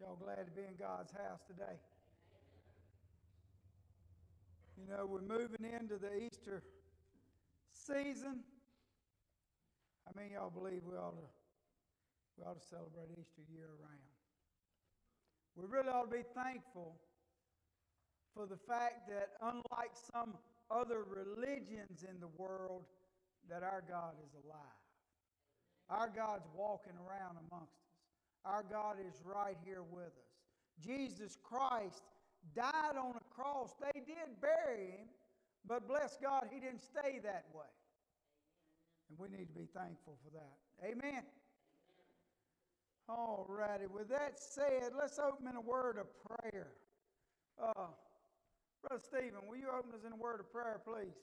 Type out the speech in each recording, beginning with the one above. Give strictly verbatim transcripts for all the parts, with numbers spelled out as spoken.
Y'all glad to be in God's house today? You know, we're moving into the Easter season. How many of y'all believe we ought to we ought to celebrate Easter year round? We really ought to be thankful for the fact that unlike some other religions in the world, that our God is alive. Our God's walking around amongst us. Our God is right here with us. Jesus Christ died on a cross. They did bury him, but bless God, he didn't stay that way. And we need to be thankful for that. Amen. All righty. With that said, let's open in a word of prayer. Uh, Brother Stephen, will you open us in a word of prayer, please?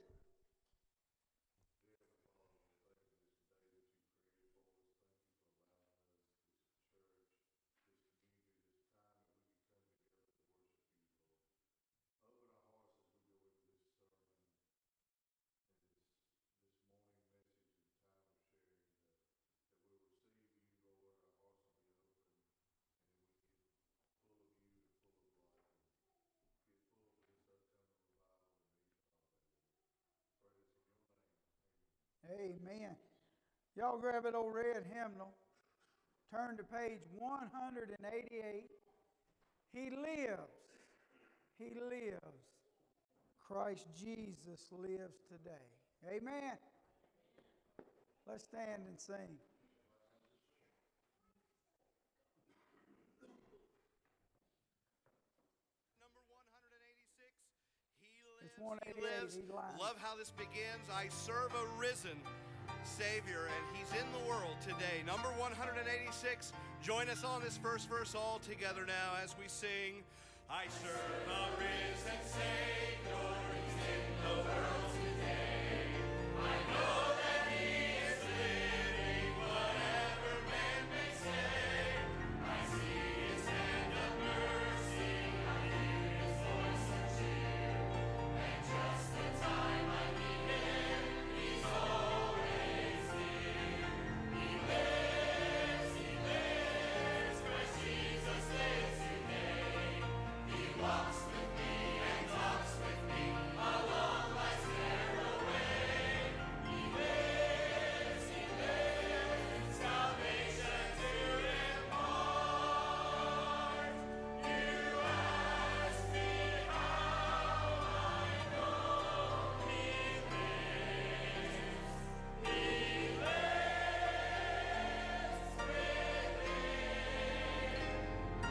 Amen. Y'all grab that old red hymnal. Turn to page one hundred eighty-eight. He lives. He lives. Christ Jesus lives today. Amen. Let's stand and sing. Number one eighty-six. He lives. It's one He eighty-eight. lives. He lies. Love how this begins. I serve a risen Savior, and he's in the world today. Number one eighty-six. Join us on this first verse all together now as we sing. I serve a risen Savior. He's in the world today. I know that he is living, whatever man may say. I see his hand of mercy. I hear his voice of cheer. And just the time I need him, he's always near. He lives, he lives, Christ Jesus lives today. He walks with me and talks with me along life's narrow way. He lives, he lives, salvation to impart. You ask me how I know he lives. He lives within my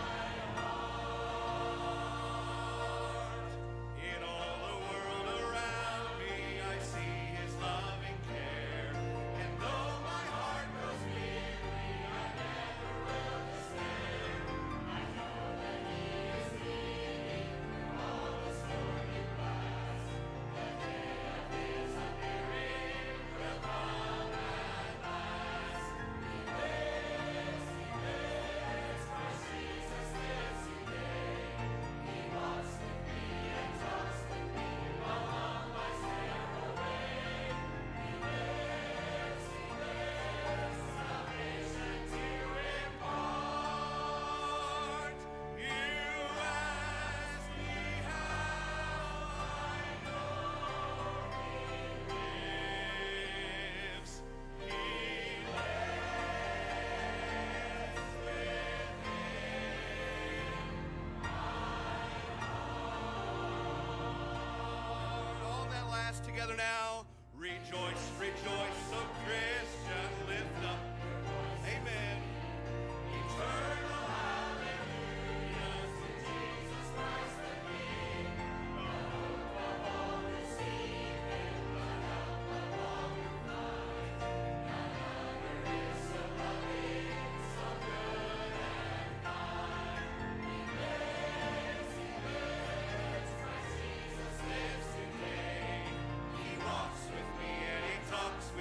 heart. In all the world around me, I see his loving care. And though my heart grows weary, I never will despair. I know that he is leading through all the stormy blast. The day of his appearing will come at last. He lives, he lives, Christ Jesus lives today. He walks with me and talks with me along life's narrow way. He lives, he lives, salvation to impart. You ask me how I know he lives. He lives within all that last together now. Rejoice, rejoice, O Christian, lift up your voice. Amen. Eternal hallelujahs to Jesus Christ the King. The hope of all who seek him, the help of all who find. None other is so loving, so good and kind. He lives, he lives, Christ Jesus lives today. He walks with me and he talks with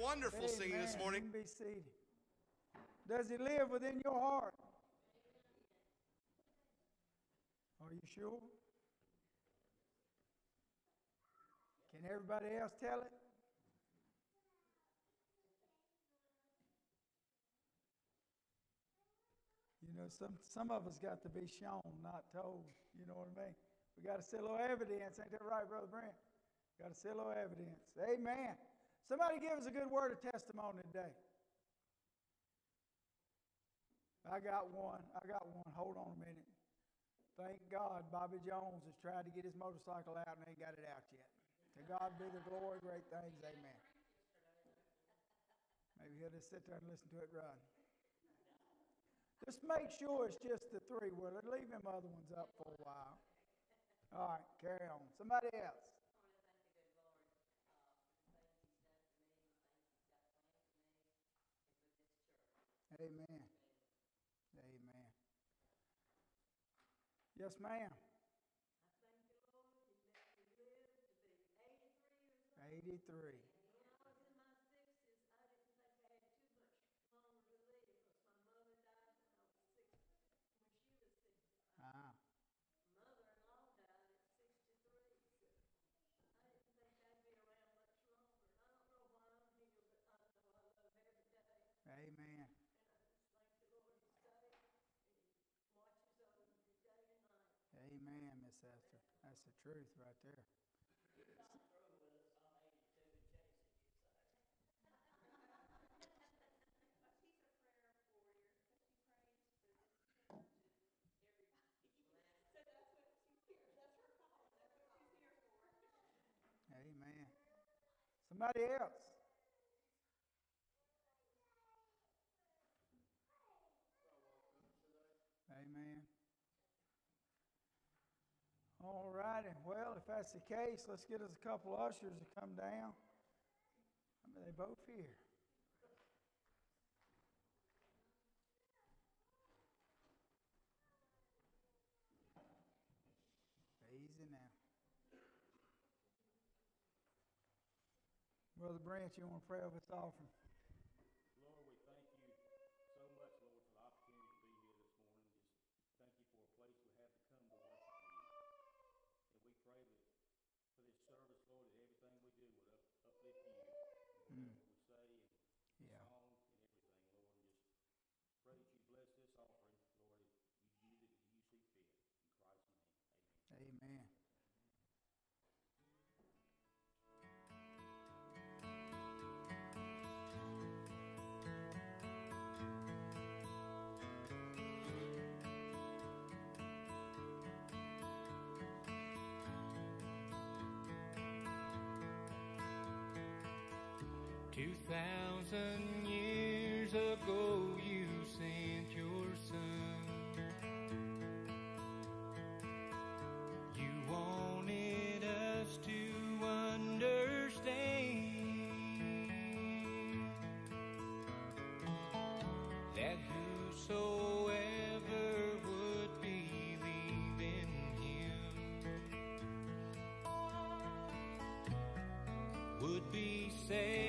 wonderful singing this Amen. morning. You can be seated. Does he live within your heart? Are you sure? Can everybody else tell it? You know, some, some of us got to be shown, not told. You know what I mean? We got to see a little evidence. Ain't that right, Brother Brent? Got to see a little evidence. Amen. Somebody give us a good word of testimony today. I got one. I got one. Hold on a minute. Thank God Bobby Jones has tried to get his motorcycle out and ain't got it out yet. To God be the glory, great things. Amen. Maybe he'll just sit there and listen to it run. Just make sure it's just the three-wheeler. Leave them other ones up for a while. All right, carry on. Somebody else. Amen. Amen. Yes, ma'am. eighty-three. Ah. Amen. Amen, Miss Esther. That's the truth right there. Amen. Somebody else. Amen. All righty. Well, if that's the case, let's get us a couple ushers to come down. I mean, they both here. Easy now. Brother Branch, you want to pray over this offering? Lord, we thank you so much, Lord, for the opportunity to be here this morning. Just thank you for a place we have to come to worship you. And we pray that for this service, Lord, that everything we do would up, uplift you. Mm. What we say and Yeah. song and everything, Lord. And just pray that you bless this offering, Lord. You use it as you see fit. In Christ's name, amen. Amen. Two thousand years ago you sent your son. You wanted us to understand that whosoever would believe in him would be saved.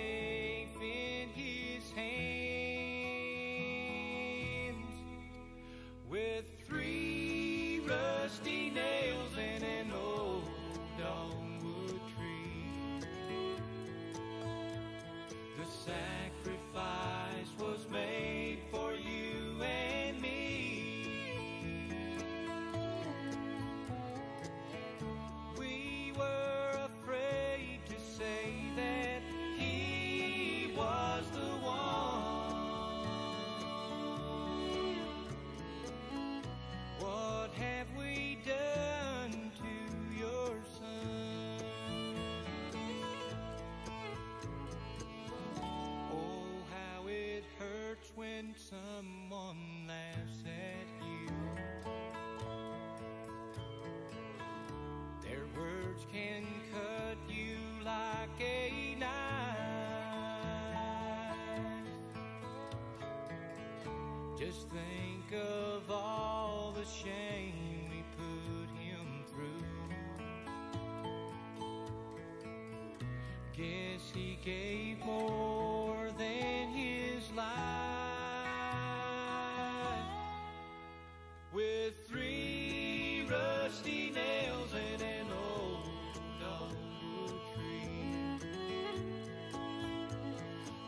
Someone laughs at you. Their words can cut you like a knife. Just think of all the shame we put him through. Guess he gave more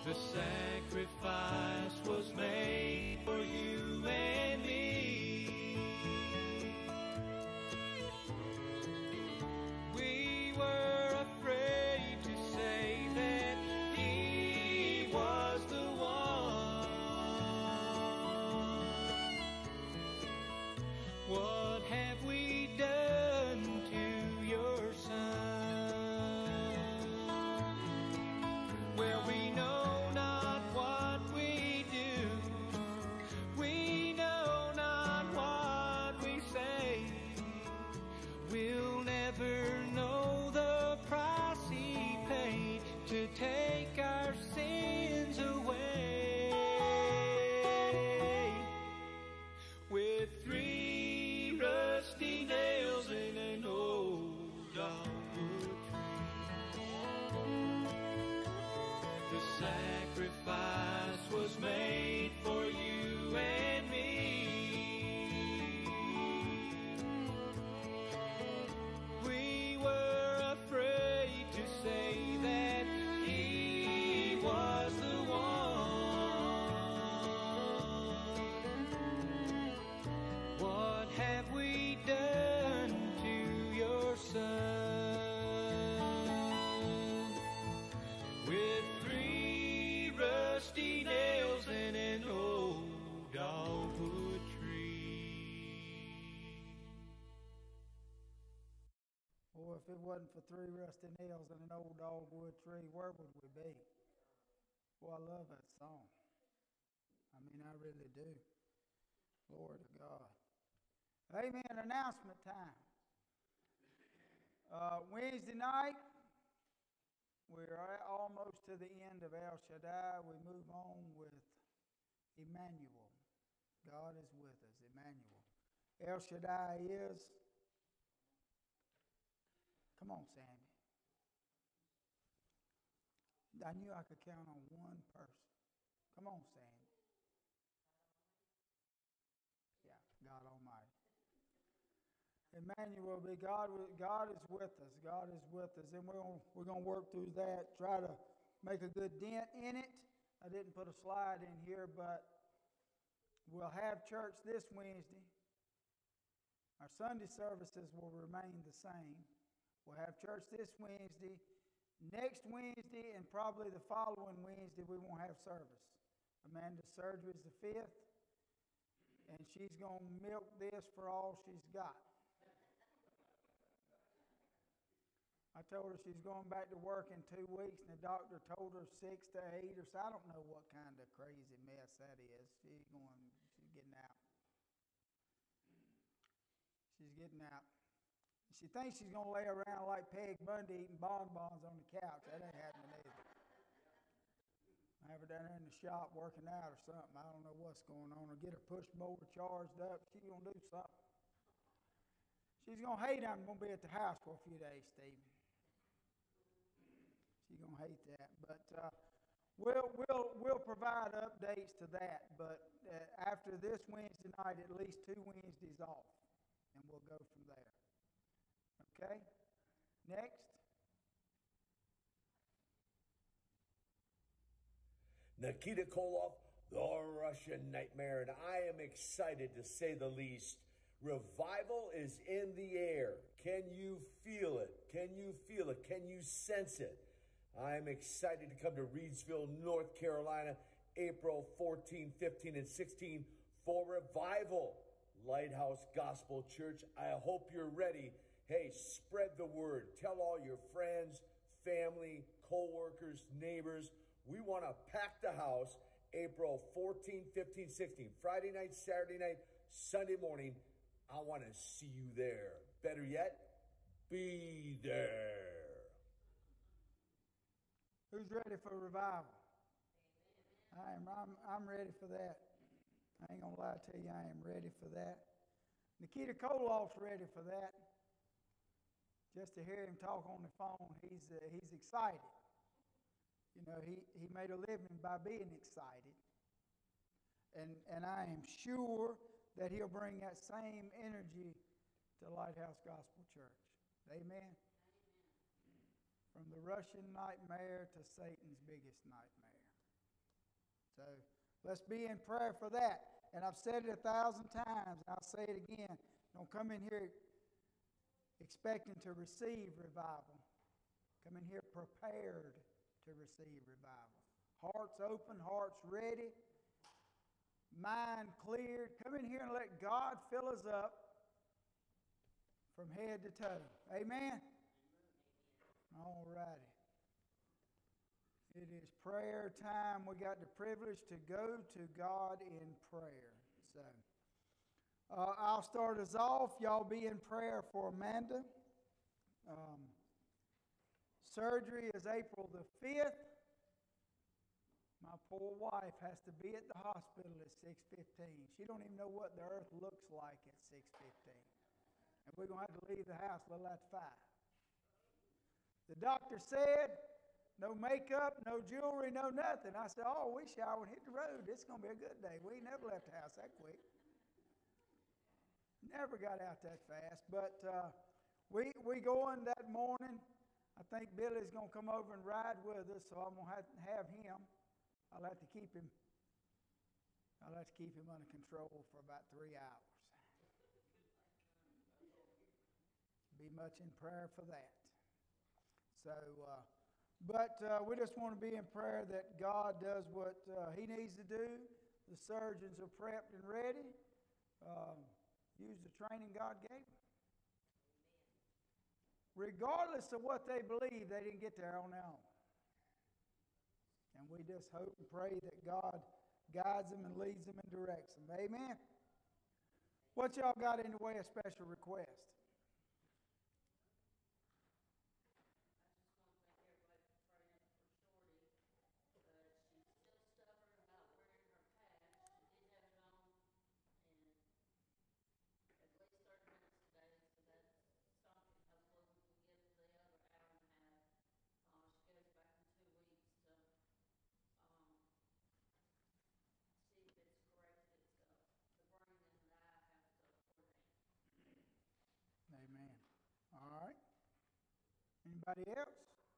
The sacrifice was made for you and me. We were afraid to say that He was the one. What have we done to your Son? Well, we know take our sins away. With three rusty nails and an old dogwood tree, the sacrifice was made for you and me. We were afraid to say that He was the one. What have we done to your Son? With three rusty nails and an old dogwood tree. Boy, if it wasn't for three rusty nails and an old dogwood tree, where would we be? Boy, I love that song. I mean, I really do. Glory to God. Amen. Announcement time. Uh, Wednesday night, we're almost to the end of El Shaddai. We move on with Emmanuel. God is with us, Emmanuel. El Shaddai is, come on, Sammy. I knew I could count on one person. Come on, Sammy. Yeah, God Almighty. Emmanuel, be God, God is with us. God is with us. And we're gonna, we're going to work through that, try to make a good dent in it. I didn't put a slide in here, but we'll have church this Wednesday. Our Sunday services will remain the same. We'll have church this Wednesday. Next Wednesday and probably the following Wednesday, we won't have service. Amanda's surgery is the fifth, and she's going to milk this for all she's got. I told her she's going back to work in two weeks, and the doctor told her six to eight or so. I don't know what kind of crazy mess that is. She's going, she's getting out. She's getting out. She thinks she's going to lay around like Peg Bundy eating bonbons on the couch. That ain't happening either. I have her down there in the shop working out or something. I don't know what's going on. Or get her push mower charged up. She's going to do something. She's going to hate I'm going to be at the house for a few days, Stephen. She's going to hate that. But uh, we'll, we'll, we'll provide updates to that. But uh, after this Wednesday night, at least two Wednesdays off. And we'll go from there. Okay? Next. Nikita Koloff, the Russian Nightmare, and I am excited to say the least. Revival is in the air. Can you feel it? Can you feel it? Can you sense it? I am excited to come to Reidsville, North Carolina, April fourteenth, fifteenth, and sixteenth for Revival. Lighthouse Gospel Church, I hope you're ready. Hey, spread the word. Tell all your friends, family, co-workers, neighbors. We want to pack the house April fourteenth, fifteenth, sixteenth, Friday night, Saturday night, Sunday morning. I want to see you there. Better yet, be there. Who's ready for revival? I am. I'm, I'm ready for that. I ain't going to lie to you, I am ready for that. Nikita Koloff's ready for that. Just to hear him talk on the phone, he's, uh, he's excited. You know, he, he made a living by being excited. And, and I am sure that he'll bring that same energy to Lighthouse Gospel Church. Amen? From the Russian nightmare to Satan's biggest nightmare. So let's be in prayer for that. And I've said it a thousand times, and I'll say it again. Don't come in here expecting to receive revival. Come in here prepared to receive revival. Hearts open, hearts ready, mind cleared. Come in here and let God fill us up from head to toe. Amen? All righty. It is prayer time. We got the privilege to go to God in prayer. So, uh, I'll start us off. Y'all be in prayer for Amanda. Um, surgery is April the fifth. My poor wife has to be at the hospital at six fifteen. She don't even know what the earth looks like at six fifteen. And we're going to have to leave the house a little after five. The doctor said, no makeup, no jewelry, no nothing. I said, oh, we shower and hit the road. It's going to be a good day. We ain't never left the house that quick. Never got out that fast. But uh, we we going that morning. I think Billy's going to come over and ride with us, so I'm going to have to have him. I'll have to keep him, I'll have to keep him under control for about three hours. Be much in prayer for that. So, uh, but uh, we just want to be in prayer that God does what uh, He needs to do. The surgeons are prepped and ready. Um, use the training God gave them. Regardless of what they believe, they didn't get there on their own. And we just hope and pray that God guides them and leads them and directs them. Amen? What y'all got in the way of special request? Amen. All right. Anybody else?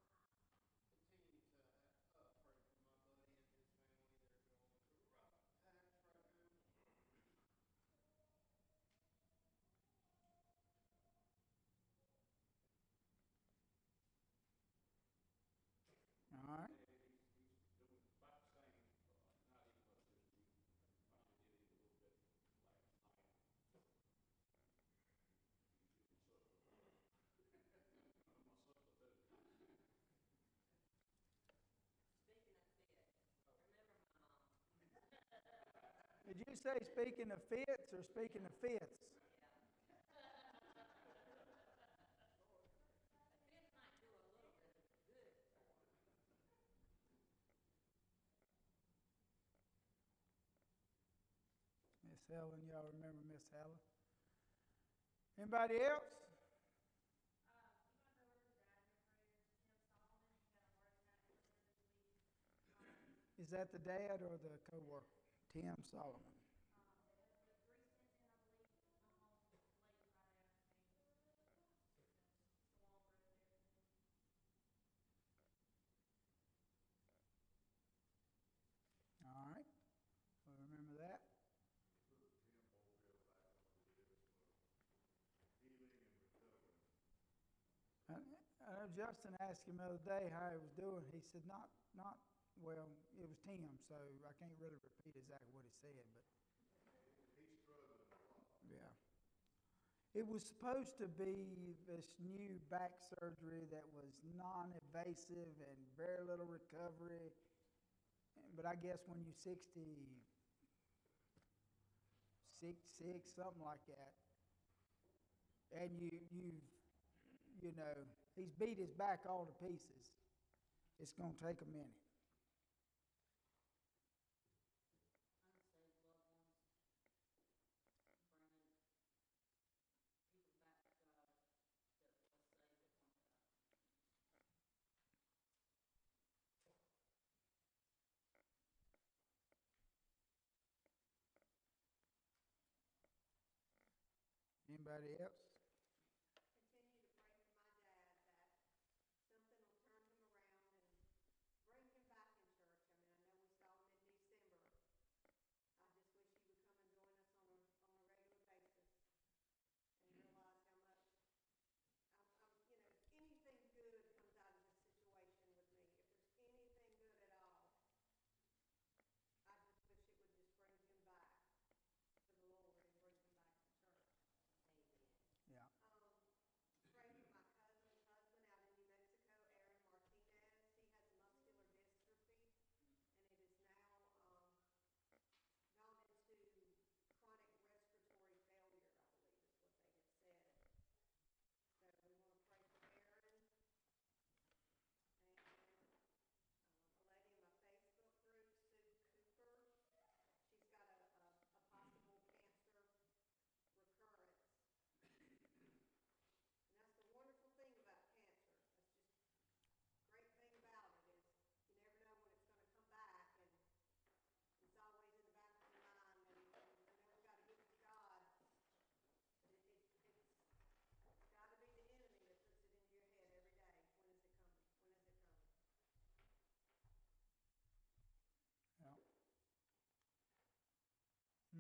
All right. Did you say speaking of fits or speaking of fifths? Miss Helen, y'all remember Miss Helen? Anybody else? Is that the dad or the co-worker? Tim Solomon. All right. We'll remember that. I, I know Justin asked him the other day how he was doing. He said, not, not, well, it was Tim, so I can't really repeat exactly what he said, but. He's struggling a lot. Yeah. It was supposed to be this new back surgery that was non-invasive and very little recovery. But I guess when you're sixty, six, six, something like that, and you, you, you know, he's beat his back all to pieces, it's going to take a minute. Anybody else? Continue to pray for my dad that something will turn him around and bring him back in church. I mean, I know we saw him in December,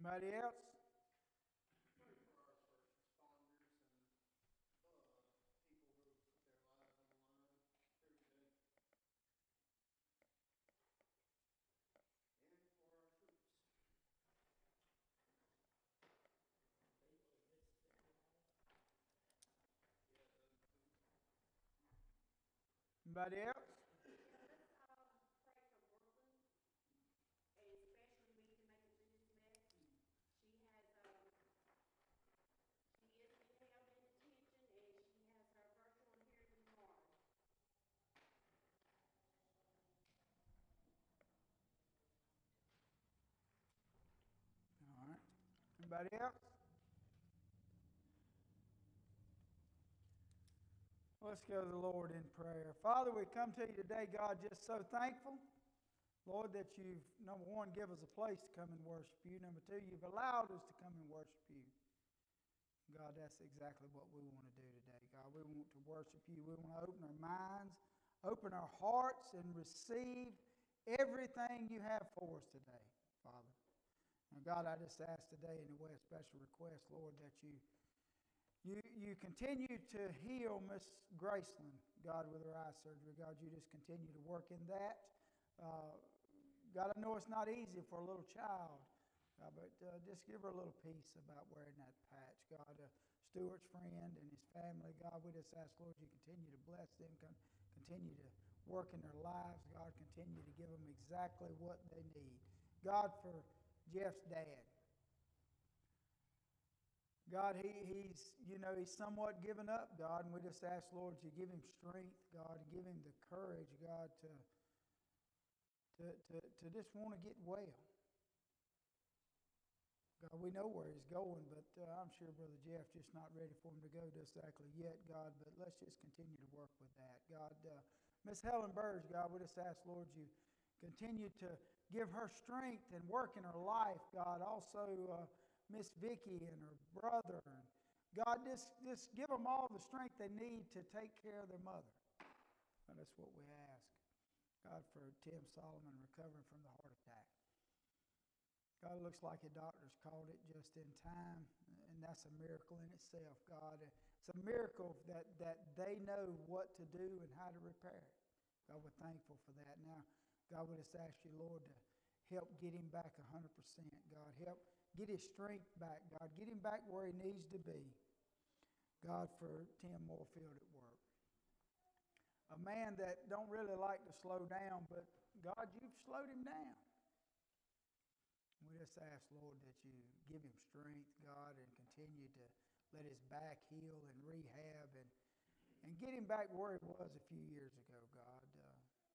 Anybody else? Anybody else? Yeah, let's um pray for Brooklyn, and especially we can make it through this mess. She has um she is being held in detention, and she has her virtual hearing tomorrow. All right. Anybody else? Let's go to the Lord in prayer. Father, we come to you today, God, just so thankful, Lord, that you've, number one, give us a place to come and worship you. Number two, you've allowed us to come and worship you. God, that's exactly what we want to do today, God. We want to worship you. We want to open our minds, open our hearts, and receive everything you have for us today, Father. And God, I just ask today in the way a special request, Lord, that you You, you continue to heal Miss Graceland, God, with her eye surgery. God, you just continue to work in that. Uh, God, I know it's not easy for a little child, uh, but uh, just give her a little peace about wearing that patch. God, uh, Stuart's friend and his family, God, we just ask, Lord, you continue to bless them, con- continue to work in their lives. God, continue to give them exactly what they need. God, for Jeff's dad. God, he, he's, you know, he's somewhat given up, God, and we just ask, Lord, you give him strength, God, and give him the courage, God, to, to, to, to just want to get well. God, we know where he's going, but uh, I'm sure Brother Jeff just not ready for him to go just exactly yet, God, but let's just continue to work with that. God, uh, Miss Helen Burge, God, we just ask, Lord, you continue to give her strength and work in her life, God. Also, uh, Miss Vicky and her brother. And God, just, just give them all the strength they need to take care of their mother. And that's what we ask. God, for Tim Solomon recovering from the heart attack. God, it looks like the doctors called it just in time, and that's a miracle in itself, God. It's a miracle that, that they know what to do and how to repair it. God, we're thankful for that. Now, God, we just ask you, Lord, to help get him back one hundred percent. God, help get his strength back, God. Get him back where he needs to be. God, for Tim Moorfield at work. A man that don't really like to slow down, but God, you've slowed him down. We just ask, Lord, that you give him strength, God, and continue to let his back heal and rehab and, and get him back where he was a few years ago, God. Uh,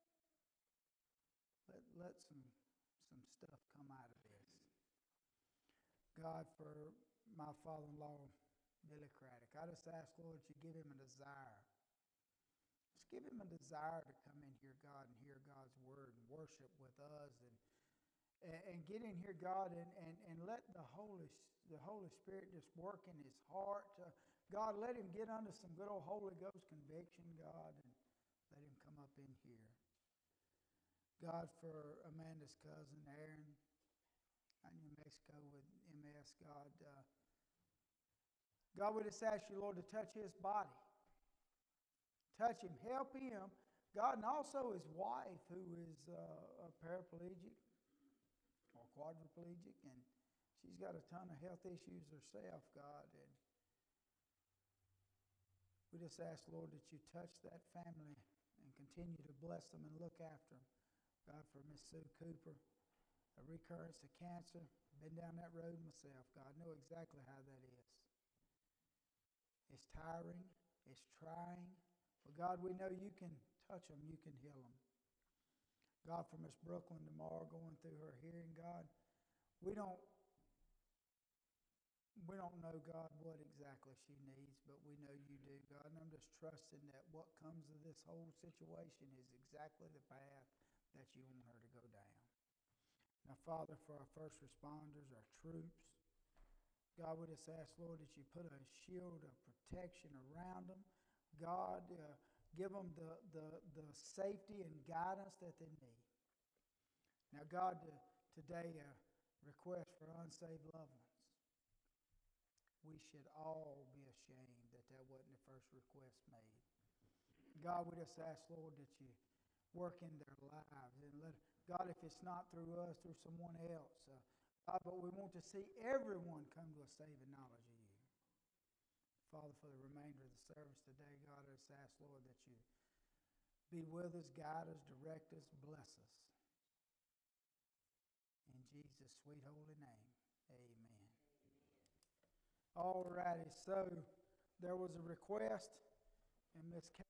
let, let some, some stuff come out of this. God, for my father-in-law, Billy Craddock, I just ask, Lord, that you give him a desire. Just give him a desire to come in here, God, and hear God's word and worship with us and and, and get in here, God, and, and, and let the Holy the Holy Spirit just work in his heart. Uh, God, let him get under some good old Holy Ghost conviction, God, and let him come up in here. God, for Amanda's cousin, Aaron, in New Mexico with M S, God. Uh, God, we just ask you, Lord, to touch his body. Touch him, help him. God, and also his wife, who is uh, a paraplegic or quadriplegic, and she's got a ton of health issues herself, God. And we just ask, Lord, that you touch that family and continue to bless them and look after them. God, for Miss Sue Cooper, a recurrence of cancer. Been down that road myself, God. Know exactly how that is. It's tiring. It's trying. But God, we know you can touch them. You can heal them. God, for Miss Brooklyn tomorrow going through her hearing, God, we don't we don't know, God, what exactly she needs, but we know you do, God. And I'm just trusting that what comes of this whole situation is exactly the path that you want her to go down. Now, Father, for our first responders, our troops, God, we just ask, Lord, that you put a shield of protection around them. God, uh, give them the, the, the safety and guidance that they need. Now, God, uh, today, uh, request for unsaved loved ones. We should all be ashamed that that wasn't the first request made. God, we just ask, Lord, that you work in their lives. And let God, if it's not through us, through someone else. Uh, God, but we want to see everyone come to a saving knowledge of you. Father, for the remainder of the service today, God, I just ask, Lord, that you be with us, guide us, direct us, bless us. In Jesus' sweet holy name, amen. All righty, so there was a request, and Miss Kay.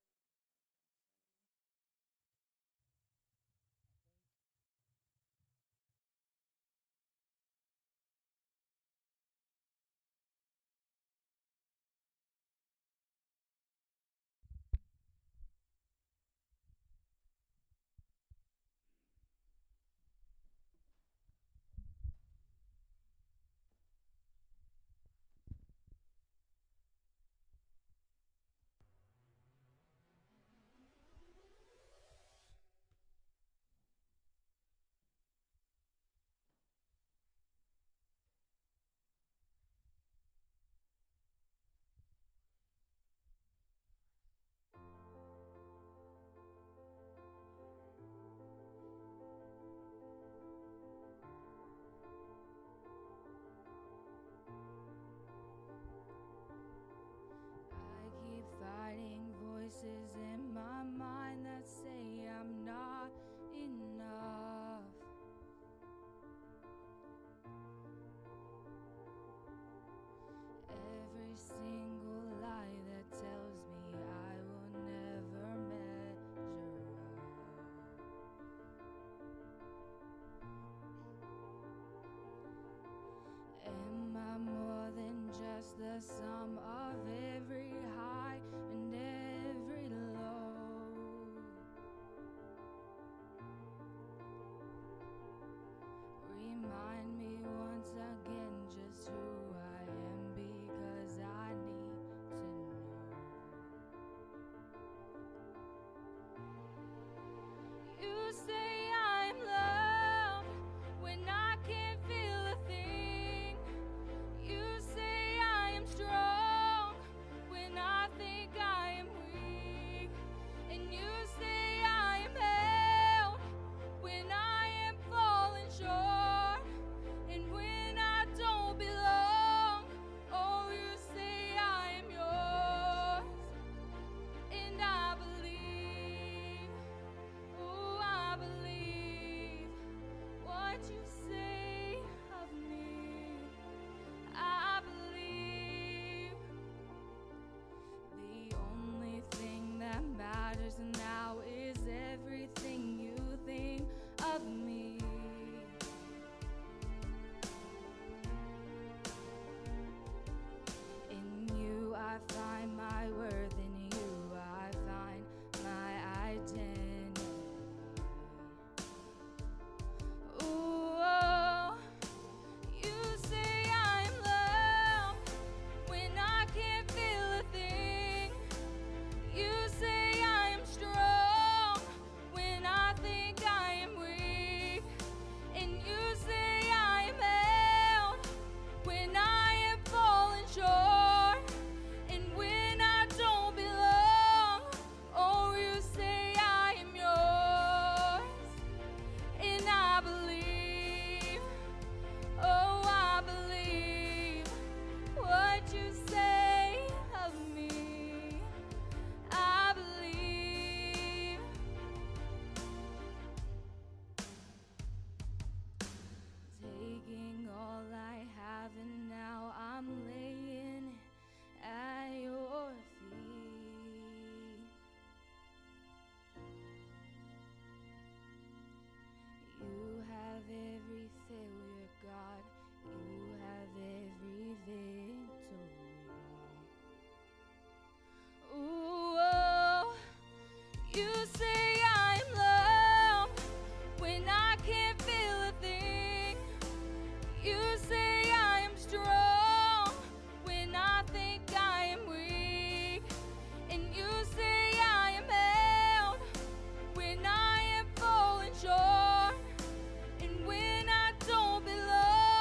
I keep fighting voices in my mind that say I'm not enough. Every single lie that tells me I will never measure up. Am I more than just the sum of every high and every low? Remind me once again just who I am, because I need to know. You say I'm loved when I can't feel a thing. You say I am strong when I think I am weak. And you say I am held when I am falling short. And when I don't belong, oh, you say I am yours. And I believe, oh, I believe what you say of me. I believe the only thing that matters now is everything you think of me. In you I find my worth, in you I find my identity. Ooh, oh, you say I'm loved when I can't feel a thing. You say I am strong when I think I am weak. And you say I am held when I am falling short. And when I don't belong, oh, you say I am yours. And I believe, oh, I believe what you say of me. I believe. Taking all I have and now I'm laying at your feet. You have every failure, God. You have every victory. Ooh, oh, you say I'm loved when I can't feel a thing. You say I am strong when I think I am weak. And you say I am held when I am falling short. And when I don't belong,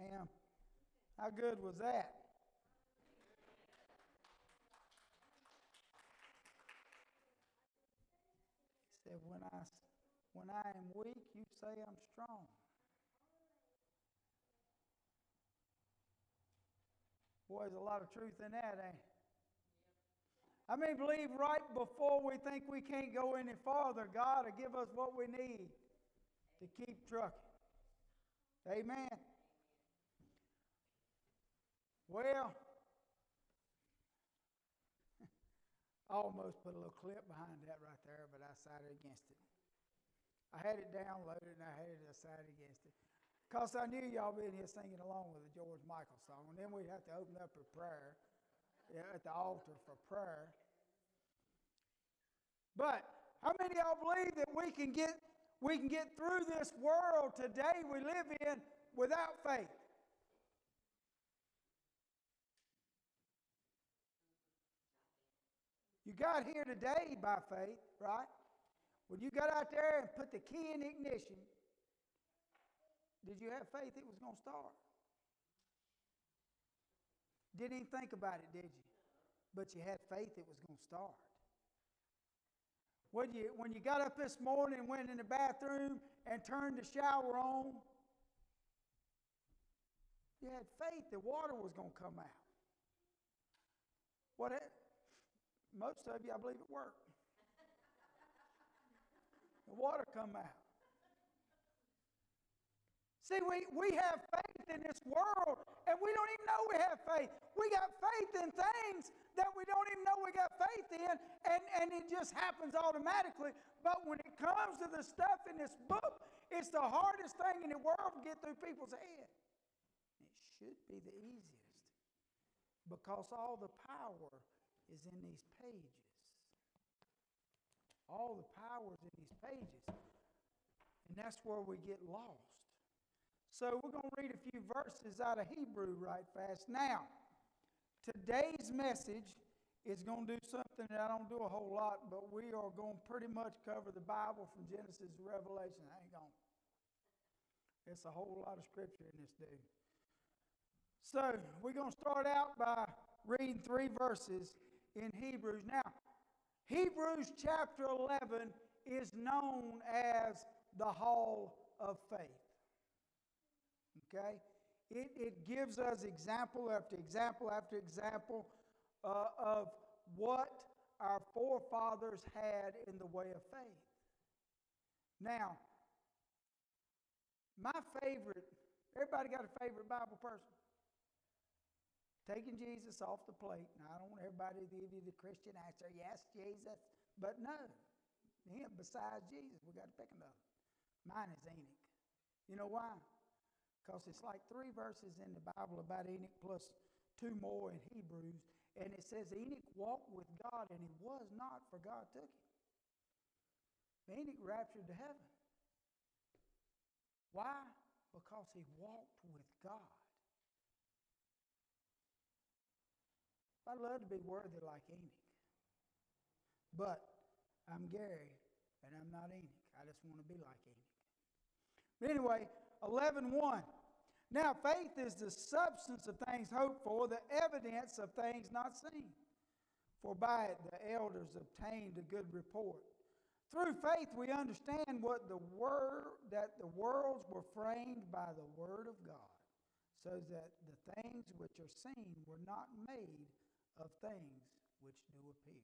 Ham. How good was that? He said, when I, when I am weak, you say I'm strong. Boy, there's a lot of truth in that, ain't it? I mean, believe right before we think we can't go any farther, God will give us what we need to keep trucking. Amen. Well, I almost put a little clip behind that right there, but I decided against it. I had it downloaded and I had it decided against it. Because I knew y'all be in here singing along with the George Michael song, and then we'd have to open up for prayer, yeah, at the altar for prayer. But how many of y'all believe that we can get we can get through this world today we live in without faith? You got here today by faith, right? When you got out there and put the key in the ignition, did you have faith it was going to start? Didn't even think about it, did you? But you had faith it was going to start. When you, when you got up this morning and went in the bathroom and turned the shower on, you had faith the water was going to come out. What? It, most of you, I believe it worked. The water come out. See, we, we have faith in this world, and we don't even know we have faith. We got faith in things that we don't even know we got faith in, and, and it just happens automatically. But when it comes to the stuff in this book, it's the hardest thing in the world to get through people's head. It should be the easiest, because all the power is in these pages. All the power is in these pages, and that's where we get lost. So we're going to read a few verses out of Hebrew right fast. Now, today's message is going to do something that I don't do a whole lot, but we are going to pretty much cover the Bible from Genesis to Revelation. I ain't going. It's a whole lot of scripture in this dude. So we're going to start out by reading three verses in Hebrews. Now, Hebrews chapter eleven is known as the Hall of Faith. Okay? It, it gives us example after example after example uh, of what our forefathers had in the way of faith. Now, my favorite, everybody got a favorite Bible person? Taking Jesus off the plate. Now, I don't want everybody to give you the Christian answer, yes, Jesus, but no. Him, besides Jesus, we got to pick another. Mine is Enoch. You know why? Because it's like three verses in the Bible about Enoch plus two more in Hebrews. And it says Enoch walked with God and he was not, for God took him. Enoch raptured to heaven. Why? Because he walked with God. I'd love to be worthy like Enoch. But I'm Gary and I'm not Enoch. I just want to be like Enoch. But anyway, eleven one. Now faith is the substance of things hoped for, the evidence of things not seen. For by it the elders obtained a good report. Through faith we understand what the word that the worlds were framed by the word of God, so that the things which are seen were not made of things which do appear.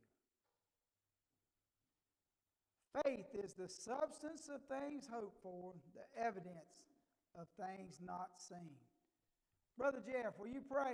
Faith is the substance of things hoped for, the evidence of things not seen. Brother Jeff, will you pray?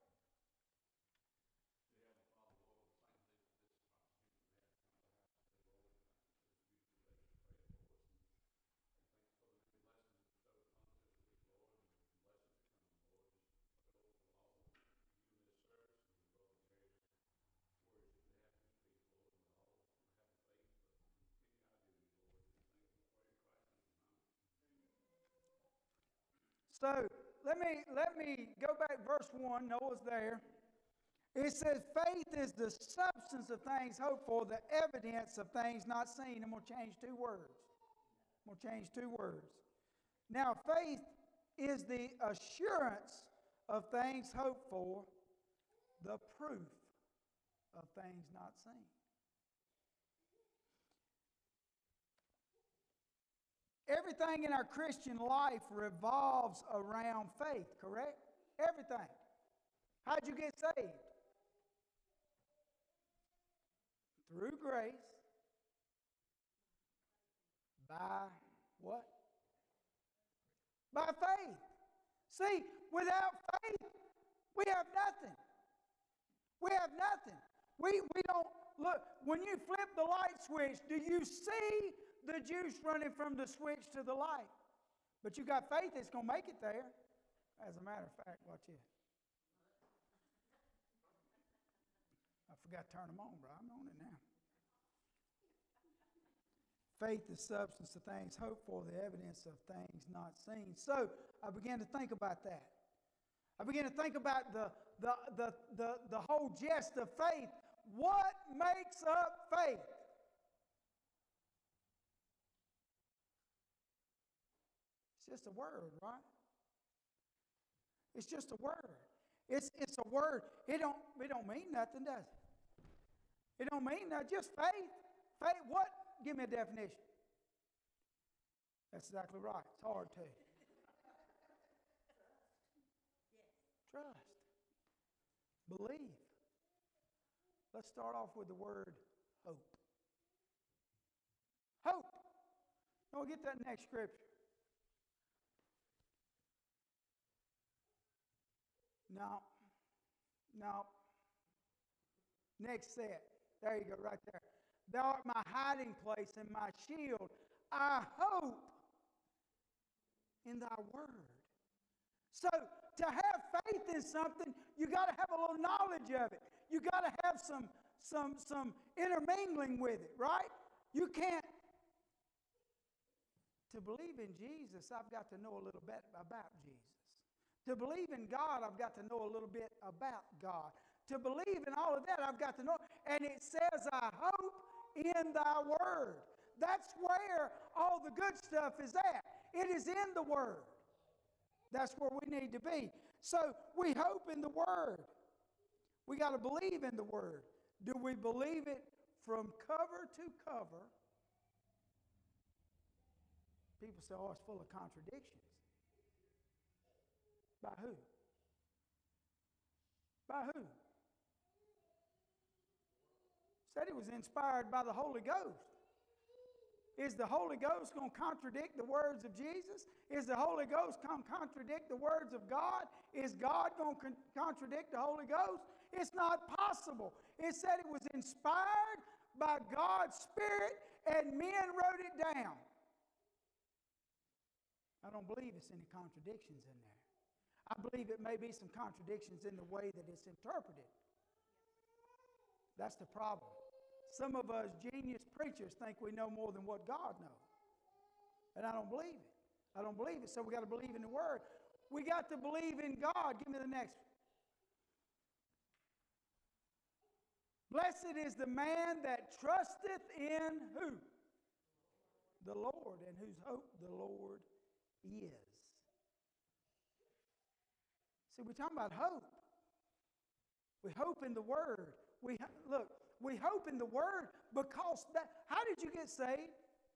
So let me let me go back verse one. Noah's there. It says faith is the substance of things hoped for, the evidence of things not seen. I'm going to change two words. I'm going to change two words. Now faith is the assurance of things hoped for, the proof of things not seen. Everything in our Christian life revolves around faith, correct? Everything. How'd you get saved? Through grace. By what? By faith. See, without faith, we have nothing. We have nothing. We, we don't, look, when you flip the light switch, do you see the juice running from the switch to the light? But you got faith it's going to make it there. As a matter of fact, watch this. I forgot to turn them on, bro. I'm on it now. Faith is substance of things hoped for, the evidence of things not seen. So I began to think about that. I began to think about the, the, the, the, the whole gist of faith. What makes up faith? It's just a word, right? It's just a word. It's, it's a word. It don't, it don't mean nothing, does it? It don't mean nothing. Just faith. Faith, what? Give me a definition. That's exactly right. It's hard too. Trust. Believe. Let's start off with the word hope. Hope. Now we'll get that next scripture. No. No. Next set. There you go, right there. Thou art my hiding place and my shield. I hope in thy word. So to have faith in something, you got to have a little knowledge of it. You got to have some, some, some intermingling with it, right? You can't. To believe in Jesus, I've got to know a little bit about Jesus. To believe in God, I've got to know a little bit about God. To believe in all of that, I've got to know. And it says, I hope in thy word. That's where all the good stuff is at. It is in the word. That's where we need to be. So we hope in the word. We got to believe in the word. Do we believe it from cover to cover? People say, oh, it's full of contradictions. By who? By who? Said it was inspired by the Holy Ghost. Is the Holy Ghost going to contradict the words of Jesus? Is the Holy Ghost going to contradict the words of God? Is God going to con- contradict the Holy Ghost? It's not possible. It said it was inspired by God's Spirit and men wrote it down. I don't believe it's any contradictions in there. I believe it may be some contradictions in the way that it's interpreted. That's the problem. Some of us genius preachers think we know more than what God knows. And I don't believe it. I don't believe it. So we got to believe in the Word. We got to believe in God. Give me the next one. Blessed is the man that trusteth in who? The Lord, and whose hope the Lord is. See, we're talking about hope. We hope in the Word. We look, we hope in the Word because that. How did you get saved?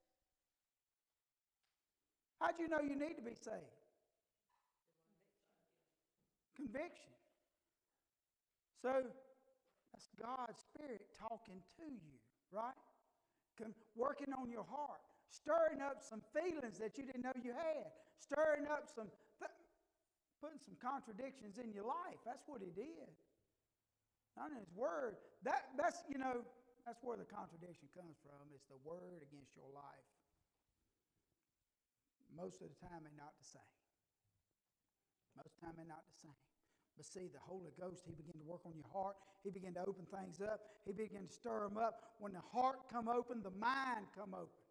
How do you know you need to be saved? Conviction. So that's God's Spirit talking to you, right? Con- working on your heart, stirring up some feelings that you didn't know you had, stirring up some, th- putting some contradictions in your life. That's what He did. Not in His Word. That, that's, you know, that's where the contradiction comes from. It's the Word against your life. Most of the time, they're not the same. Most of the time, they're not the same. But see, the Holy Ghost, He began to work on your heart. He began to open things up. He began to stir them up. When the heart come open, the mind come open.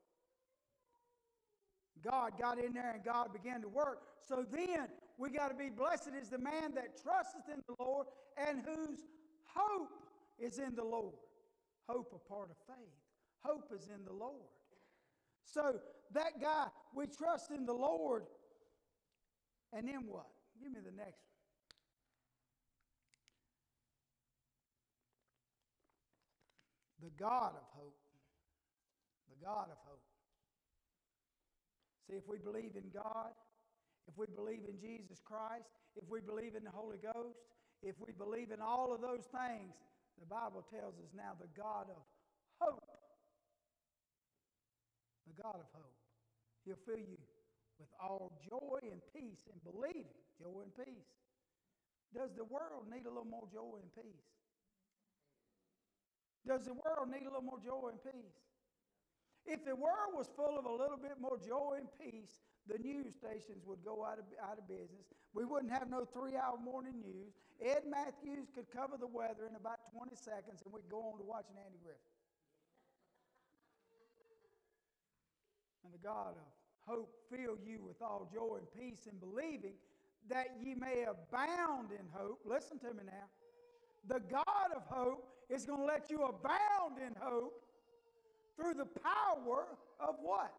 God got in there and God began to work. So then, we got to be blessed is the man that trusteth in the Lord and whose hope is in the Lord. Hope a part of faith. Hope is in the Lord. So that guy, we trust in the Lord. And then what? Give me the next one. The God of hope. The God of hope. See, if we believe in God, if we believe in Jesus Christ, if we believe in the Holy Ghost, if we believe in all of those things, the Bible tells us now the God of hope. The God of hope. He'll fill you with all joy and peace in believing. Joy and peace. Does the world need a little more joy and peace? Does the world need a little more joy and peace? If the world was full of a little bit more joy and peace, the news stations would go out of, out of business. We wouldn't have no three-hour morning news. Ed Matthews could cover the weather in about twenty seconds, and we'd go on to watching Andy Griffith. And the God of hope fill you with all joy and peace in believing that ye may abound in hope. Listen to me now. The God of hope is going to let you abound in hope through the power of what?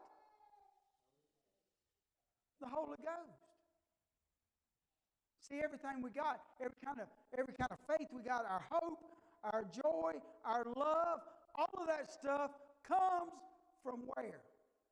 The Holy Ghost. See, everything we got, every kind of every kind of faith we got, our hope, our joy, our love, all of that stuff comes from where?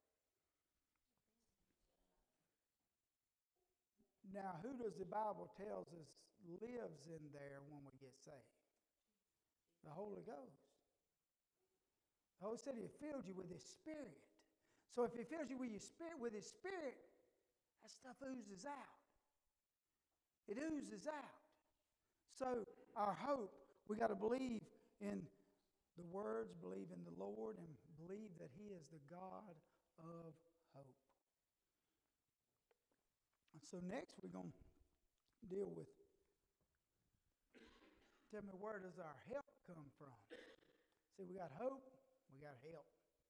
Now, who does the Bible tells us lives in there when we get saved? The Holy Ghost. The Holy Spirit, He filled you with His Spirit. So if He fills you with your spirit, with His Spirit, that stuff oozes out. It oozes out. So our hope, we got to believe in the words, believe in the Lord, and believe that He is the God of hope. And so next we're going to deal with, tell me, where does our help come from? See, we got hope, we got help.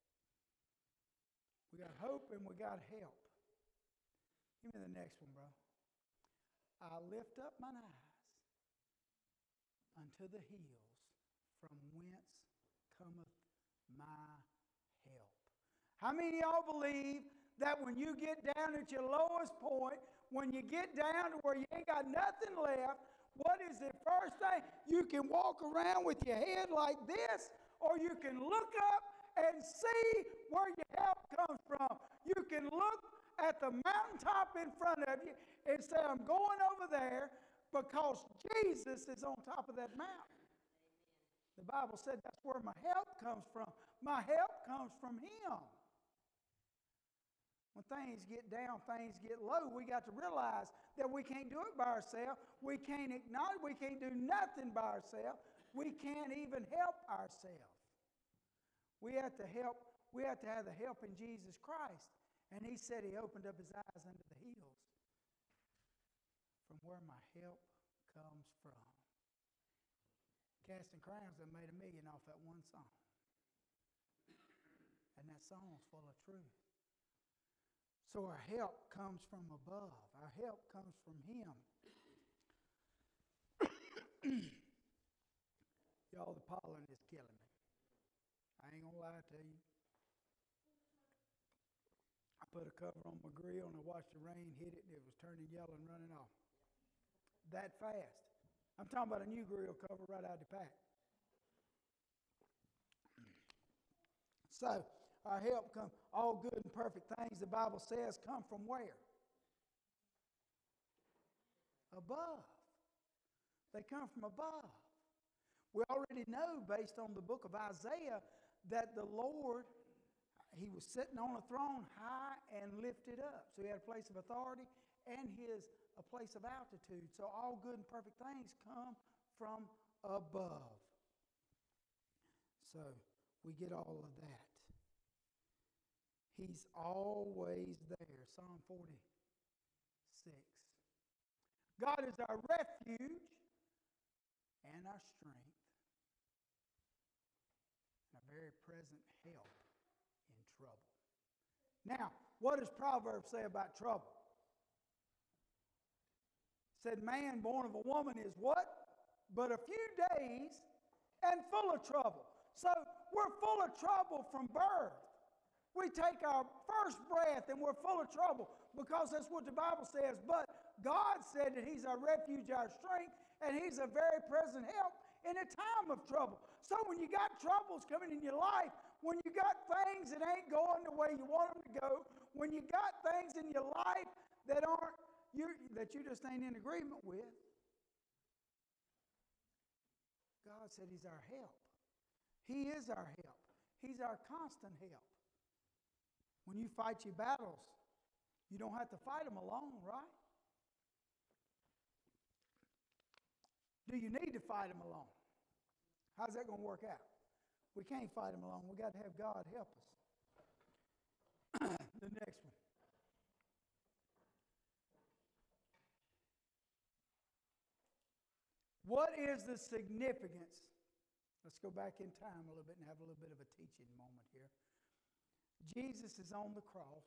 We got hope and we got help. Give me the next one, bro. I lift up mine eyes unto the hills, from whence cometh my help. How many of y'all believe that when you get down at your lowest point, when you get down to where you ain't got nothing left, what is the first thing? You can walk around with your head like this, or you can look up and see where your help comes from. You can look at the mountaintop in front of you and say, I'm going over there because Jesus is on top of that mountain. The Bible said that's where my help comes from. My help comes from Him. When things get down, things get low, we got to realize that we can't do it by ourselves. We can't acknowledge, we can't do nothing by ourselves. We can't even help ourselves. We have to help, we have to have the help in Jesus Christ. And He said He opened up His eyes unto the hills from where my help comes from. Casting Crowns that made a million off that one song. And that song's full of truth. So our help comes from above. Our help comes from Him. Y'all, the pollen is killing me. I ain't gonna lie to you. I put a cover on my grill and I watched the rain hit it and it was turning yellow and running off. That fast. I'm talking about a new grill cover right out of the pack. So, our help come, all good and perfect things, the Bible says, come from where? Above. They come from above. We already know, based on the book of Isaiah, that the Lord, He was sitting on a throne high and lifted up. So He had a place of authority and His a place of altitude. So all good and perfect things come from above. So we get all of that. He's always there. Psalm forty-six. God is our refuge and our strength, and a very present help in trouble. Now, what does Proverbs say about trouble? It said, man born of a woman is what? But a few days and full of trouble. So we're full of trouble from birth. We take our first breath and we're full of trouble because that's what the Bible says. But God said that He's our refuge, our strength, and He's a very present help in a time of trouble. So when you got troubles coming in your life, when you got things that ain't going the way you want them to go, when you got things in your life that aren't you that you just ain't in agreement with, God said He's our help. He is our help. He's our constant help. When you fight your battles, you don't have to fight them alone, right? Do you need to fight them alone? How's that going to work out? We can't fight them alone. We got to have God help us. The next one. What is the significance? Let's go back in time a little bit and have a little bit of a teaching moment here. Jesus is on the cross.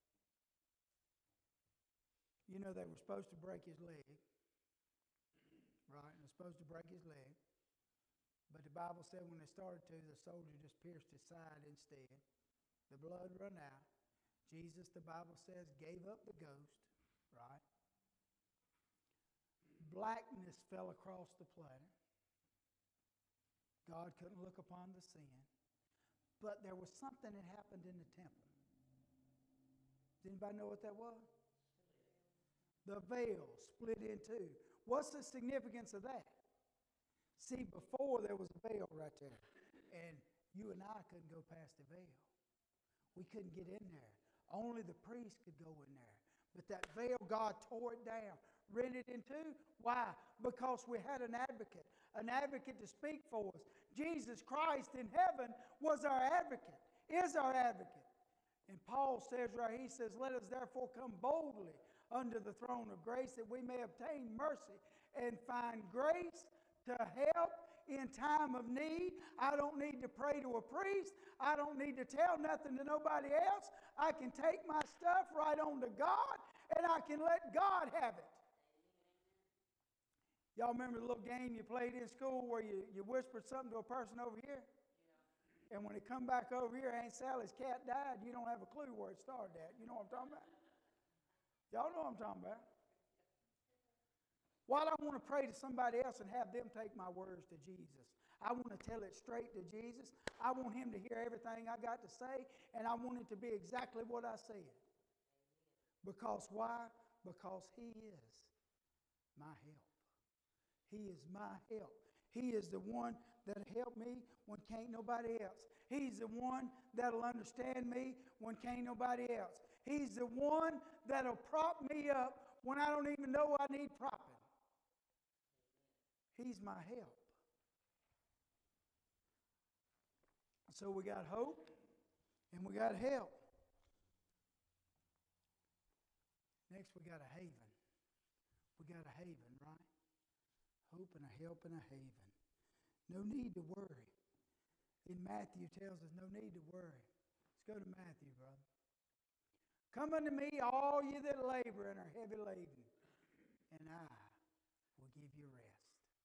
You know, they were supposed to break his leg, right? And they're supposed to break his leg. But the Bible said when they started to, the soldier just pierced his side instead. The blood run out. Jesus, the Bible says, gave up the ghost, right? Blackness fell across the planet. God couldn't look upon the sin. But there was something that happened in the temple. Does anybody know what that was? The veil split in two. What's the significance of that? See, before there was a veil right there. And you and I couldn't go past the veil. We couldn't get in there. Only the priest could go in there. But that veil, God tore it down, rent it in two. Why? Because we had an advocate, an advocate to speak for us. Jesus Christ in heaven was our advocate, is our advocate. And Paul says right, he says, let us therefore come boldly under the throne of grace that we may obtain mercy and find grace to help in time of need. I don't need to pray to a priest. I don't need to tell nothing to nobody else. I can take my stuff right on to God and I can let God have it. Y'all remember the little game you played in school where you, you whispered something to a person over here? Yeah. And when it come back over here, Aunt Sally's cat died, you don't have a clue where it started at. You know what I'm talking about? Y'all know what I'm talking about. Why do I want to pray to somebody else and have them take my words to Jesus? I want to tell it straight to Jesus. I want him to hear everything I got to say, and I want it to be exactly what I said. Because why? Because he is my help. He is my help. He is the one that'll help me when can't nobody else. He's the one that'll understand me when can't nobody else. He's the one that'll prop me up when I don't even know I need propping. He's my help. So we got hope and we got help. Next we got a haven. We got a haven, right? Hope and a help and a haven. No need to worry. In Matthew tells us no need to worry. Let's go to Matthew, brother. Come unto me, all ye that labor and are heavy laden, and I will give you rest.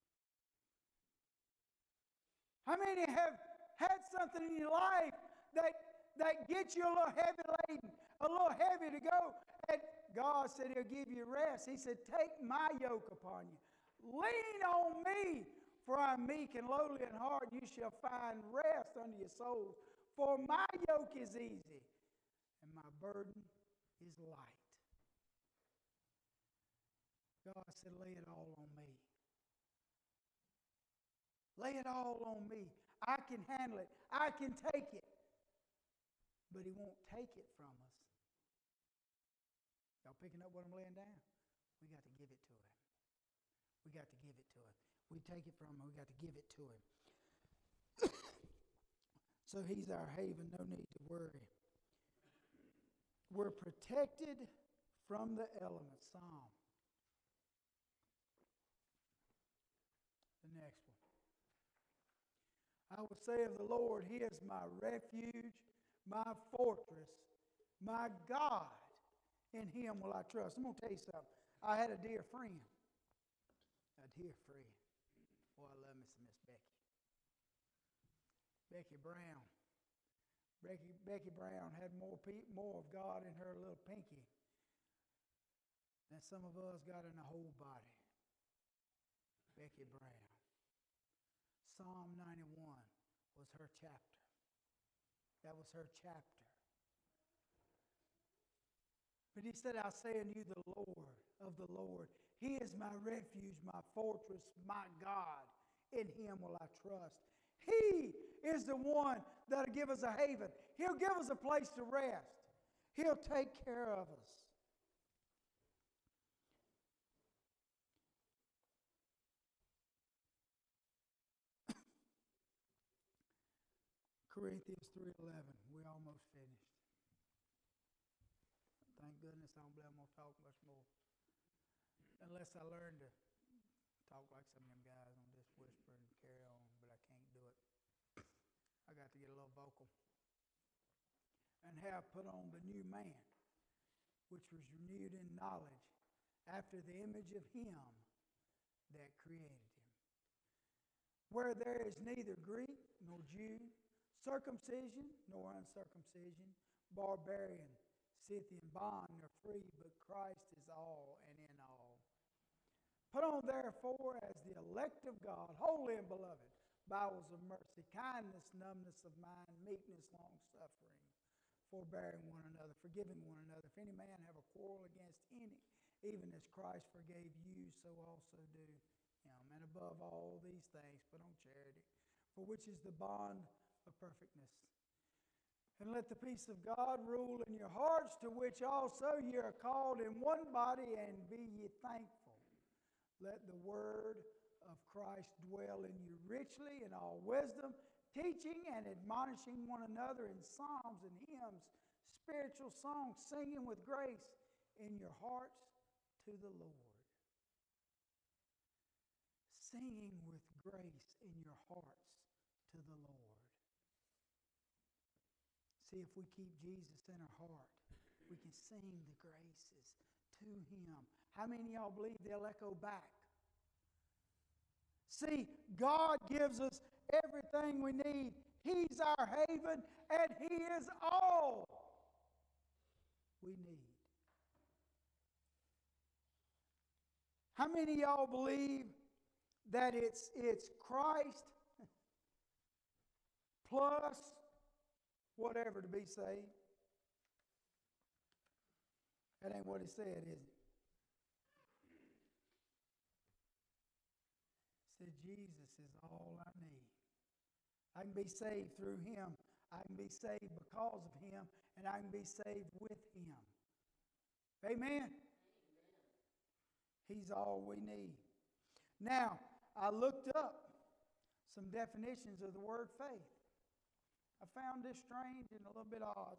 How many have had something in your life that, that gets you a little heavy laden, a little heavy to go? And God said he'll give you rest. He said, take my yoke upon you. Lean on me, for I am meek and lowly in heart. You shall find rest unto your souls. For my yoke is easy, and my burden is light. God said, lay it all on me. Lay it all on me. I can handle it. I can take it. But he won't take it from us. Y'all picking up what I'm laying down? We got to give it to him. We got to give it to him. We take it from him. We got to give it to him. So he's our haven. No need to worry. We're protected from the elements. Psalm. The next one. I will say of the Lord, he is my refuge, my fortress, my God. In him will I trust. I'm going to tell you something. I had a dear friend. A dear friend. Oh, I love Miss Miss Becky. Becky Brown. Becky, Becky Brown had more, pe- more of God in her little pinky And some of us got in the whole body. Becky Brown. Psalm ninety-one was her chapter. That was her chapter. But he said, I say unto you the Lord of the Lord. He is my refuge, my fortress, my God. In him will I trust. He is the one that'll give us a haven. He'll give us a place to rest. He'll take care of us. Corinthians three eleven. We almost finished. Thank goodness I don't believe I'm going to talk much more. Unless I learn to talk like some of them guys on this whisper and carry on, but I can't do it. I got to get a little vocal. And have put on the new man, which was renewed in knowledge after the image of him that created him. Where there is neither Greek nor Jew, circumcision nor uncircumcision, barbarian, Scythian, bond nor free, but Christ is all and in all. Put on therefore as the elect of God, holy and beloved, bowels of mercy, kindness, numbness of mind, meekness, long-suffering, forbearing one another, forgiving one another. If any man have a quarrel against any, even as Christ forgave you, so also do him. And above all these things, put on charity, for which is the bond of perfectness. And let the peace of God rule in your hearts, to which also ye are called in one body, and be ye thankful. Let the word of Christ dwell in you richly in all wisdom, teaching and admonishing one another in psalms and hymns, spiritual songs, singing with grace in your hearts to the Lord. Singing with grace in your hearts to the Lord. See, if we keep Jesus in our heart, we can sing the graces to him. How many of y'all believe they'll echo back? See, God gives us everything we need. He's our haven, and he is all we need. How many of y'all believe that it's, it's Christ plus whatever to be saved? That ain't what he said, is it? He said, Jesus is all I need. I can be saved through him. I can be saved because of him, and I can be saved with him. Amen? Amen. He's all we need. Now, I looked up some definitions of the word faith. I found this strange and a little bit odd.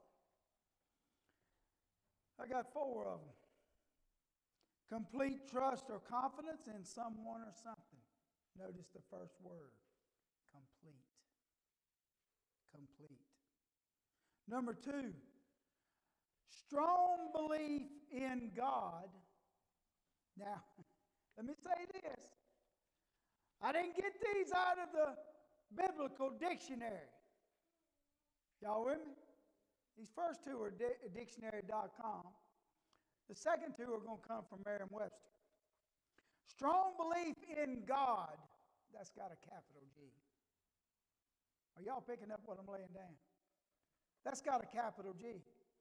I got four of them. Complete trust or confidence in someone or something. Notice the first word, complete. Complete. Number two, strong belief in God. Now, let me say this. I didn't get these out of the biblical dictionary. Y'all with me? These first two are di- dictionary dot com. The second two are going to come from Merriam-Webster. Strong belief in God. That's got a capital G. Are y'all picking up what I'm laying down? That's got a capital G.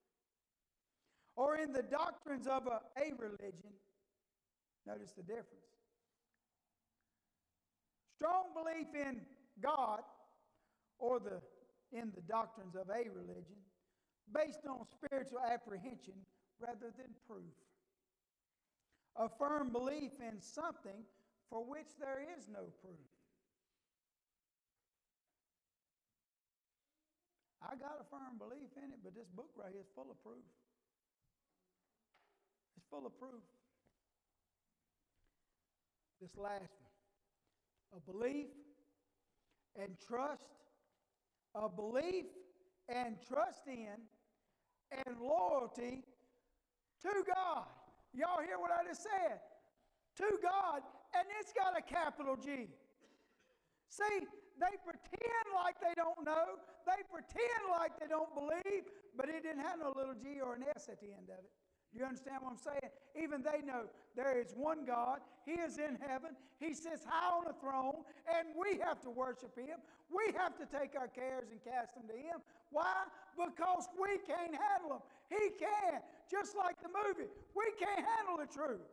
Or in the doctrines of a, a religion. Notice the difference. Strong belief in God, or the in the doctrines of a religion, based on spiritual apprehension rather than proof. A firm belief in something for which there is no proof. I got a firm belief in it, but this book right here is full of proof. It's full of proof. This last one. A belief and trust. A belief and trust in and loyalty to God. Y'all hear what I just said? To God, and it's got a capital G. See, they pretend like they don't know. They pretend like they don't believe, but it didn't have no little G or an S at the end of it. Do you understand what I'm saying? Even they know there is one God. He is in heaven. He sits high on a throne, and we have to worship Him. We have to take our cares and cast them to Him. Why? Because we can't handle them. He can. Just like the movie. We can't handle the truth.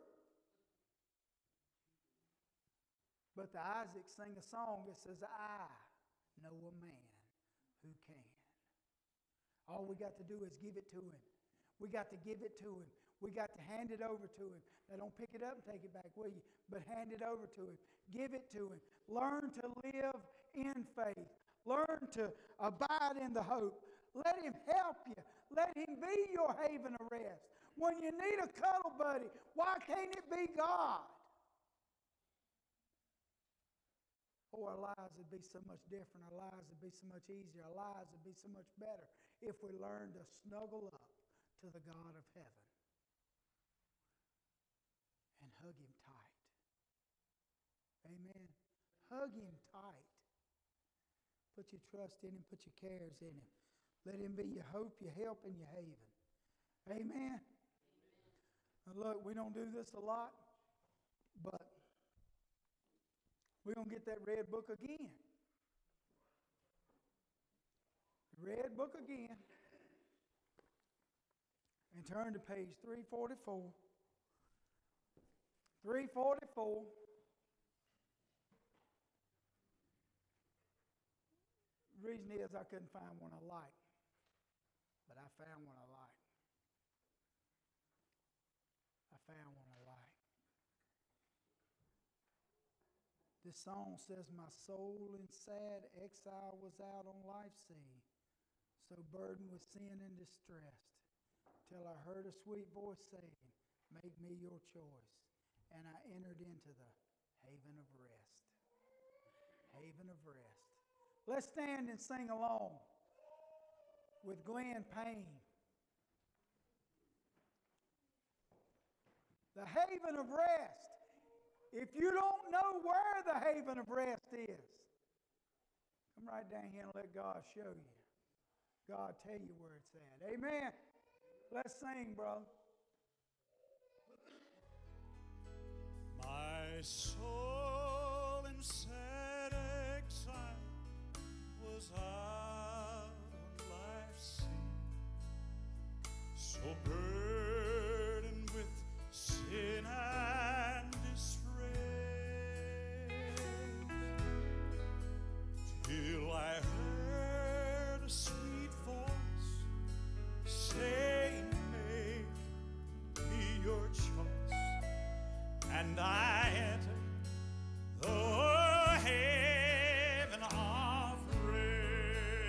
But the Isaacs sing a song that says, I know a man who can. All we got to do is give it to Him. We got to give it to Him. We got to hand it over to Him. Now don't pick it up and take it back, will you? But hand it over to Him. Give it to Him. Learn to live in faith. Learn to abide in the hope. Let Him help you. Let Him be your haven of rest. When you need a cuddle buddy, why can't it be God? Oh, our lives would be so much different. Our lives would be so much easier. Our lives would be so much better if we learned to snuggle up to the God of heaven and hug Him tight. Amen. Hug Him tight. Put your trust in Him. Put your cares in Him. Let Him be your hope, your help, and your haven. Amen. Amen. Now look, we don't do this a lot, but we're going to get that red book again. Red book again. And turn to page three forty-four. three forty-four. The reason is I couldn't find one I liked. But I found one I liked. I found one I liked. This song says, my soul in sad exile was out on life's sea, so burdened with sin and distressed, till I heard a sweet voice saying, make me your choice. And I entered into the haven of rest. Haven of rest. Let's stand and sing along with Glenn Payne. The haven of rest. If you don't know where the haven of rest is, come right down here and let God show you. God tell you where it's at. Amen. Let's sing, brother. My soul in sad exile was out on life's sea, so burdened with sin and distress, till I heard a sweet voice saying, make me your choice. And I entered the haven of rest.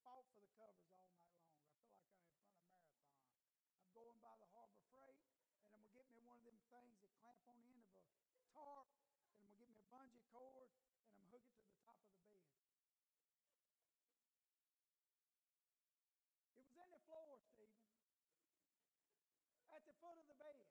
fought for the covers all night long. I feel like I had run a marathon. I'm going by the Harbor Freight, and I'm going to get me one of them things that clamp on the end of a tarp, and I'm going to get me a bungee cord, and I'm going to hook it to the top of the bed. It was in the floor, Stephen. At the foot of the bed.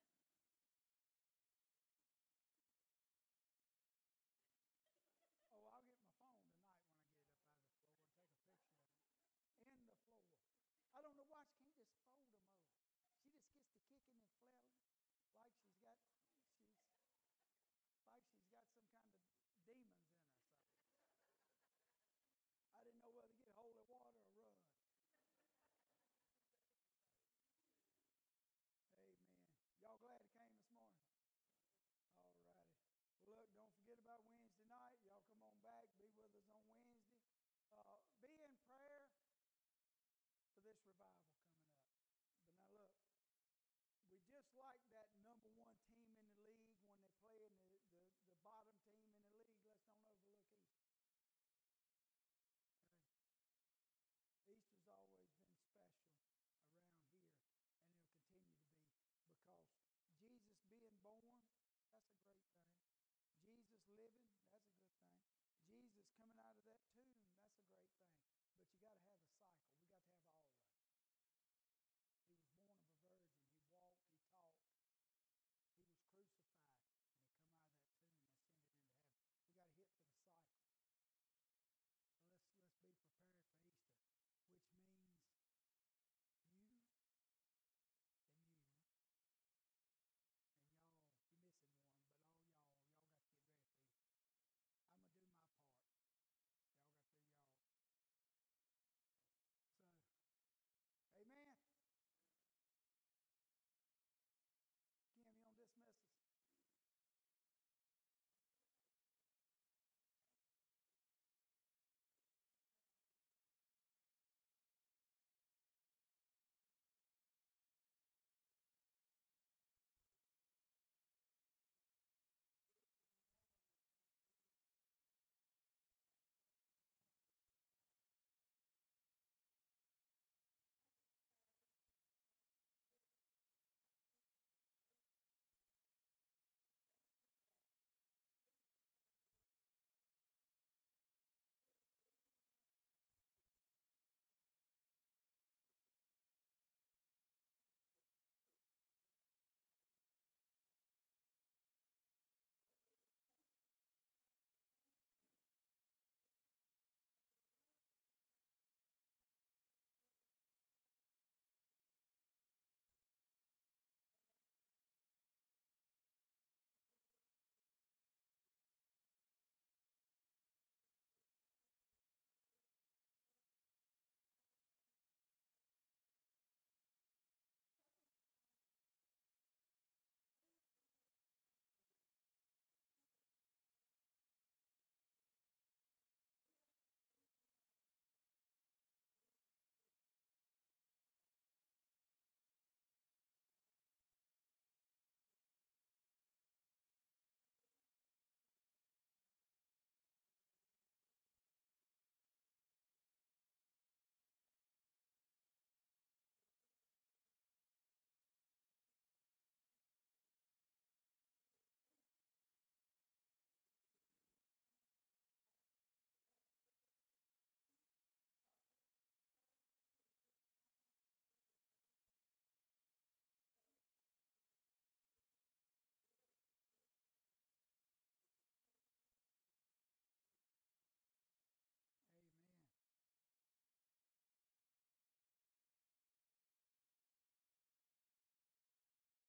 Oh, I'll get my phone tonight when I get it up out of the floor and take a picture of it. In the floor. I don't know why she can't just fold them over. She just gets to kicking and flailing like she's got she's like she's got some kind of demons in her or something. I didn't know whether to get holy water or run. Amen. Y'all glad it came this morning? All righty. Well, look, don't forget about Wednesday night. Y'all come on back. Be with us on Wednesday. Uh, be in prayer for this revival coming up. But now look, we just like that number one team in the league when they play in the, the, the bottom team in the league. Let's don't overlook Easter. Okay? Easter's always been special around here, and it'll continue to be, because Jesus being born, that's a great thing. Jesus living,